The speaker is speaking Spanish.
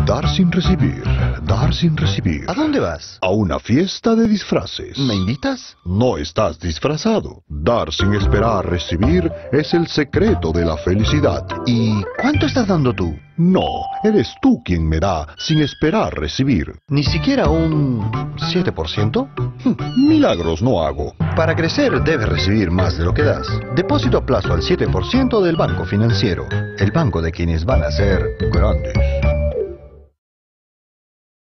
Dar sin recibir, dar sin recibir. ¿A dónde vas? A una fiesta de disfraces. ¿Me invitas? No estás disfrazado. Dar sin esperar recibir es el secreto de la felicidad. ¿Y cuánto estás dando tú? No, eres tú quien me da sin esperar recibir. ¿Ni siquiera un 7%? Milagros no hago. Para crecer debes recibir más de lo que das. Depósito a plazo al 7% del Banco Financiero, el banco de quienes van a ser grandes.